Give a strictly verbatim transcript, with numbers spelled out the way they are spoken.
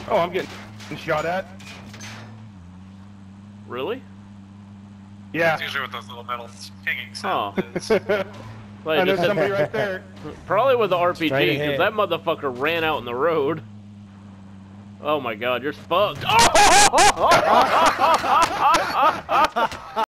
Oh, I'm getting shot at. Really? Yeah. That's usually what those little metal pinging Huh. sound is. Like, I know just- somebody right there. Probably with the R P G, Straight because ahead. that motherfucker ran out in the road. Oh my god, you're fucked.